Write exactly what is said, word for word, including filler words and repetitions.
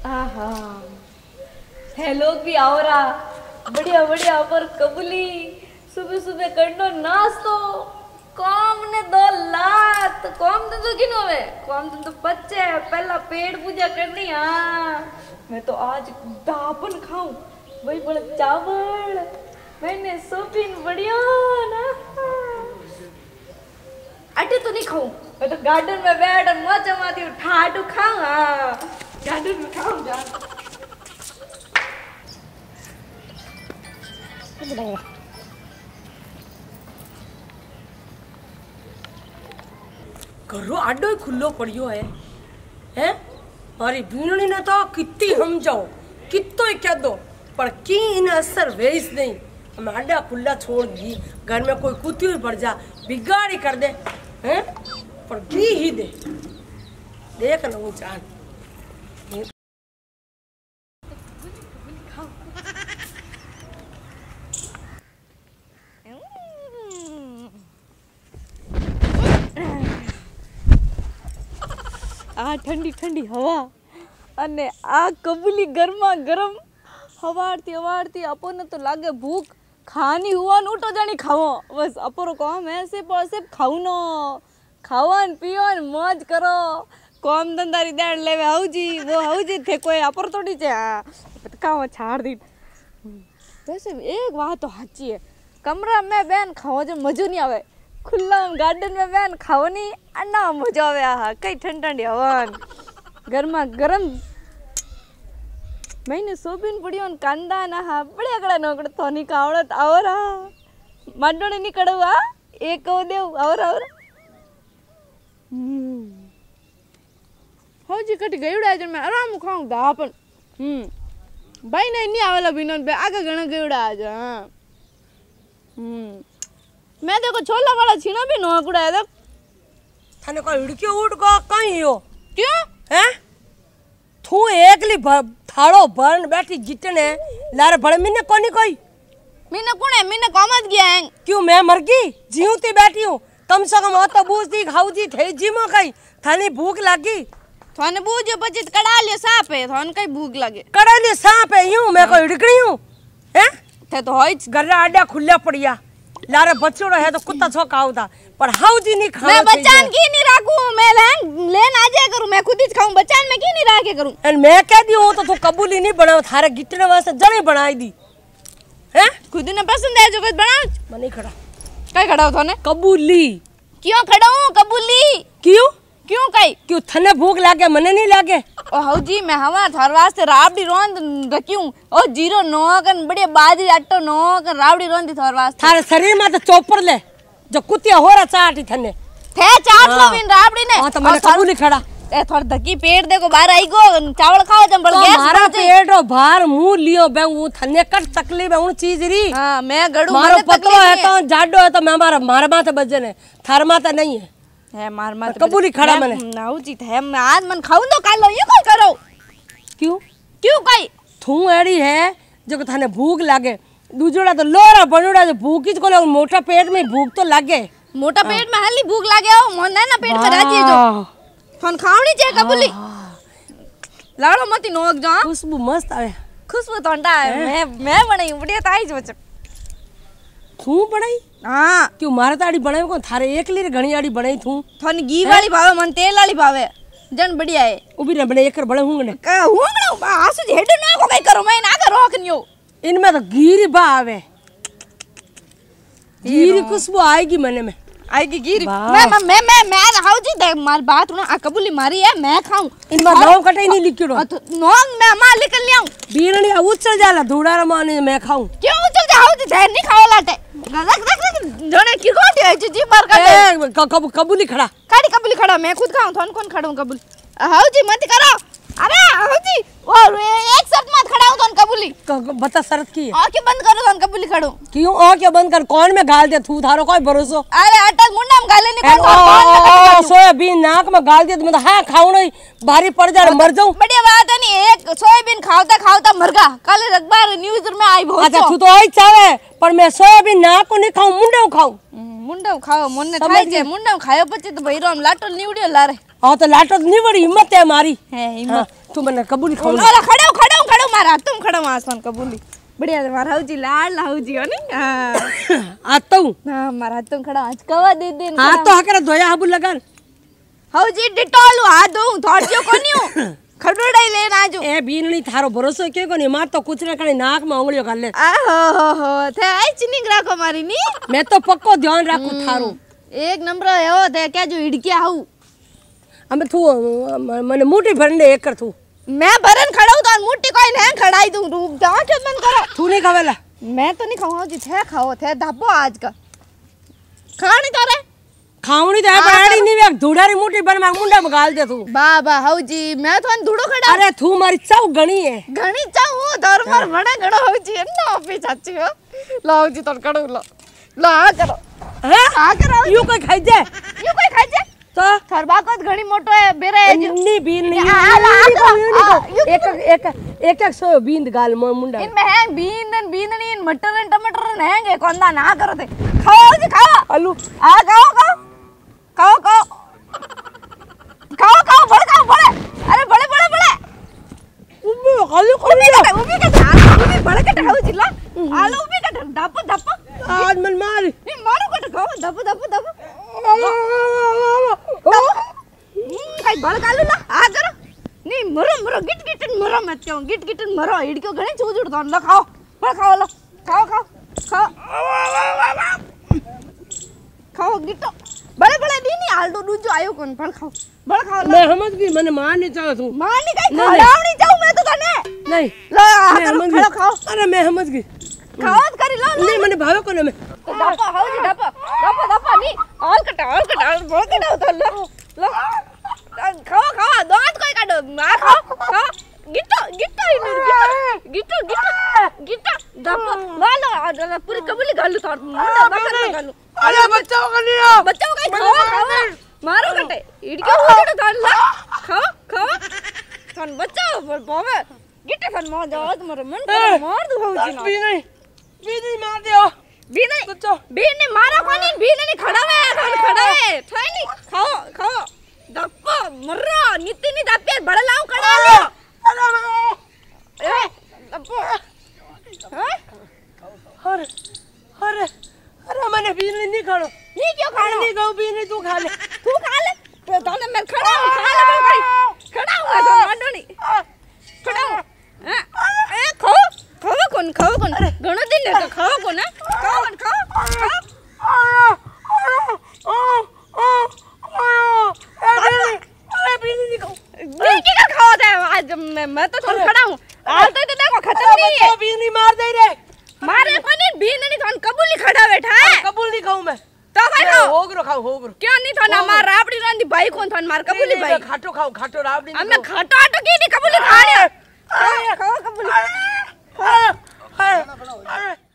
आहा है लोग भी आओ रहा बढ़िया बढ़िया पर कबूली सुबह सुबह करनो नाश्तो कौम ने दो लात कौम दिन तो किन होवे कौम दिन तो बच्चे पहला पेट पूजा करनी हाँ मैं तो आज दापन खाऊं वही बड़ा चावल मैंने सोपिन बढ़िया ना अटे तो नहीं खाऊं मैं तो गार्डन में बैठ और मौज मारती हूँ ठाटू खाऊं हाँ गार्डन में खाऊं जा घरों आडो खुल्लो पड़ियो है हैं मारी भीणनी ने तो कितनी हम जाओ कितो ही कह दो पर की इन असर वेस नहीं हम आडा खुला छोड़ दी घर में कोई कुत्ती भी पड़ जा बिगाड़ी कर दे हैं पर घी ही दे देख ना वो जान आ ठंडी ठंडी हवा अने आ कबूली गरमा गरम हवारती हवारती अपन तो लागे भूख खानी हुआ उठो जानी खाओ बस अपरो काम है सिर्फ और सिर्फ खाऊ नो खावन पियोन मौज करो कौम धंधारी देड़ लेवे हाउजी वो हाउजी थे कोई अपर थोड़ी छे काम छाड़ दी वैसे एक बात तो सच्ची है कमरा में बैन खाओ जो मजो नहीं आवे खुला गार्डन में बैन खाओ नहीं अन्ना मजा आवे आ कई ठंडी ठंडी हवन गरमा गरम मैंने सोबिन पड़ी और कांदा ना हा बड़े अगड़ा नोकड़ थोनी कावड़त और माडोने नहीं कड़वा एक को देव और और हम्म हो जी कट गयुड़ा आज मैं आराम खाऊं दापन हम्म भाई नहीं नहीं आवेला बिनोन पे आगे गणा गयुड़ा आज हां हम्म मैं देखो छोला वाला छीना भी नोकड़ा है थाने को हिड़क्यो उड़ को कहीं हो क्यों हैं तू एकली थाड़ो भरन बैठी जितने लारे भड़ मिने कोनी कोई मिने कौन है मिने कामत गया है क्यों मैं मर गई जीवती बैठी हूं कम से कम तो बूझ दी खाऊ जी थे जीमो कई थानी भूख लागी थाने बूझो बच्चे कड़ा ले सांप है थाने कई भूख लगे कड़ा ले सांप है यूं मैं कोई हिड़कनी हूं हैं थे तो होई गर्रा आडा खुला पड़िया लारे बच्चों है तो कुत्ता छो खाऊ था पर हाउ जी नहीं खाना मैं बच्चान की नहीं राखूं मैं लेन लेन आ जाए करूं मैं खुद ही खाऊं बच्चान में की नहीं राखे करूं एंड मैं कह दी हूं तो तू कबूली नहीं बनाओ थारे गिटने वास्ते जने बनाई दी हैं खुद ने पसंद है जो कुछ बनाओ मैं नहीं खड़ा काय खड़ा हो थाने कबूली क्यों खड़ा हूं कबूली क्यों क्यों कई क्यों थने भूख लागे मने नहीं लागे ओ हाउ जी मैं हवा थार वास्ते राबड़ी रोंद रखियूं ओ जीरो नो कन बढ़िया बाजरी आटो नो कन राबड़ी रोंदी थार वास्ते थारे शरीर में तो चोपर ले जो कुतिया होरा चाटी थने थे चाट लो बिन राबड़ी ने हां तो मैंने कबूली खड़ा ए थोड़ धकी पेट देखो बाहर आई गो चावल खाओ जम बढ़ गया मारा पेट रो बाहर मुंह लियो बे वो थने कट तकलीफ है उन चीज री हां मैं गड़ू मारो पतलो है तो जाडो है तो मैं मारा मारे माथे बजे ने थार माथे नहीं है है मार मार कबूली खड़ा मैंने नाउ जी है मैं आज मन खाऊं तो काल लो ये कोई करो क्यों क्यों कई तू एड़ी है जो थाने भूख लागे दूजोड़ा तो लोरा बनोड़ा जो भूख ही को मोटा पेट में भूख तो लागे मोटा पेट में हल्ली भूख लागे हो मोन ना पेट पे राजी जो फोन खावनी चाहिए कबूली लाड़ो मती नोक जा खुशबू मस्त आवे खुशबू तोंडा है मैं मैं बनाई बढ़िया ताई जो तू बनाई हां क्यों मारे ताड़ी बनाई को थारे एकली रे घणी आड़ी बनाई तू थन घी वाली भावे मन तेल वाली भावे जन बढ़िया है उबी ने बने एकर बड़े हुंगने का हुंगने आसु जी हेड ना को कई करो मैं ना का रोकनियो इनमें तो घीरी बा आवे घीरी खुशबू आएगी मने में आएगी घीरी मैं मैं मैं मैं मैं हाउ जी देख मार बात ना कबूली मारी है मैं खाऊं इनमें गांव कटे नहीं लिखियो नो मैं मां निकल लियाऊं बीरणी उछल जाला धूड़ारा माने मैं खाऊं क्यों उछल जा हाउ जी नहीं खाओ लाटे रख रख रख जोने की कोटी है जी बार का कबूली खड़ा काड़ी कबूली खड़ा मैं खुद खाऊं थन कौन खड़ाऊं कबूल हाउ जी मत करो अरे हाउ जी और एक शर्त मत खड़ा हूं थन कबूली बता शर्त की है आंखें बंद करो थन कबूली खड़ो क्यों आंखें बंद कर कौन में गाल दे तू थारो कोई भरोसा अरे अटक मुंडा में गाले नहीं कौन सोयाबीन नाक में गाल दे तो मैं तो हां खाऊं नहीं भारी पड़ जा मर जाऊं बढ़िया बात है नहीं एक सोयाबीन खावता खावता मर गया कल अखबार न्यूज़ में आई बहुत अच्छा तू तो आई चाहे पर मैं सोयाबीन नाक को नहीं खाऊं मुंडा खाऊं मुंडा खाओ मन ने थाई जे मुंडा खायो પછી તો ભઈરો આમ લાટો નીવડ્યો લારે हां तो लाटो निवड़ी हिम्मत है मारी है हिम्मत तू मने कबूली खाओ अरे खड़ो खड़ो खड़ो मारा तुम खड़ो आसमान कबूली बढ़िया से मारा हौजी लाड लाऊजी हो नी हां आता हूं हां मारा तुम खड़ा आज कवा दे दे हां तो हकरे धोया हाबू लगा हौजी डिटोल हाथ दो थोड़ियो कोनियो खडोड़ाई लेन आजो ए बीननी थारो भरोसा के कोनी मार तो कुछ ना कणी नाक में उंगलियों कर ले आ हो हो हो थे आई चिनिंग राखो मारी नी मैं तो पक्को ध्यान राखू थारो एक नंबर है हो थे क्या जो हिड़किया हूं हमें तू मने मुट्ठी भरने एक कर तू मैं भरन खड़ा हूं तो मुट्ठी कोई नहीं खड़ाई दूं रुक जा के मन करो तू नहीं खावेला मैं तो नहीं खाऊंगा जी थे खाओ थे धब्बो आज का खानी तारे खावनी तो है बड़ी नहीं वे धुड़ारी मुट्ठी भर में मुंडा में गाल दे तू बाबा हौजी मैं तो धुड़ो खड़ा अरे तू मारी चाव गणी है घणी चाहूं धर्मर बड़े घणो हौजी ना पे चाची हो लो हौजी तो कड़ो लो लो आ करो हैं आ करो यू कोई खाई जे यू कोई खाई जे तो थरबा को घणी मोटो है बेरे नी बीन नहीं एक एक एक एक एक सो बींद गाल मुंडा इनमें है बींदन बींदनी मटर टमाटर हैंगे कोंदा ना करो ते खाओ जी खाओ आलू आ खाओ खाओ खाओ खाओ खाओ खाओ बड़े खाओ बड़े अरे बड़े बड़े बड़े उबे आलू उबी का उबी का उबी बड़े का खाओ जिला आलू उबी का धप धप आज मन मार नी मारो का खाओ धप धप धप खाई बड़े आलू ला आ करो नी मरो मरो गिट गिट मरो मत क्यों गिट गिट मरो इडको घणे चूजुड़ दो लो खाओ बड़े खाओ लो खाओ खाओ खाओ खाओ गिटो बड़े बड़े दी नहीं आलडो दूजो आयो कौन पर खाओ बड़ा खाओ मैं समझ गई मैंने मार नहीं चाहा तू मार नहीं गई खड़ावनी जाऊं मैं तो तने नहीं लो मैं समझ गई खाओ अरे मैं समझ गई खाओ करी लो नहीं मैंने भावे को मैं दपा हाउ जी दपा दपा दपा नहीं ऑल कटा ऑल कटा बोल कटा तो लो लो खाओ खाओ दांत कोई काटो ना खाओ खाओ गिट्टो गिट्टो गिट्टो गिट्टो गिट्टो गिट्टो दपा लो लो पूरी कबूली गालू तो मुंडा बकर गालू अरे बच्चों को नहीं हो बच्चों को खाओ खाओ मारो कटे इडके होड़ो थान ला खाओ खाओ थान बच्चो बाबे गिट्टे थान मार जाओ तुम्हारे मन मार दो हो जी ना भी नहीं भी नहीं मार दियो भी नहीं बच्चो भी नहीं मारो कोनी भी नहीं खड़ा है थान खड़ा है थाई नहीं खाओ खाओ दप्पो मरो नित्य नहीं दप्पे बड़ा लाऊं खड़ा लो अरे ए दप्पो हां अरे अरे अरे मैंने बीन नहीं खानो नहीं क्यों खानो नहीं खाओ बीन तू खा ले तू खा ले तो तने मैं खड़ा हूं खा ले बोल भाई खड़ा हूं तो मांडो नहीं खड़ा हूं हां ए खाओ खाओ कौन खाओ कौन घणो दिन है खाओ कौन खाओ कौन खाओ अरे बीन नहीं खाओ बीन की का खाओ दे आज मैं मैं तो थोड़ा खड़ा हूं आज तो देखो खत्म नहीं है बीन नहीं मार दे रे मारे कोनी बीन नहीं थान कबूली खड़ा बैठा है कबूल नहीं खाऊं मैं तो भाई खाओ होगरो खाओ होगरो क्यों नहीं थाना मार राबड़ी रांदी भाई कौन थान मार कबूली भाई खाटो खाओ खाटो राबड़ी हमने खाटो आटो की नहीं कबूली खा लिया खाओ कबूली अरे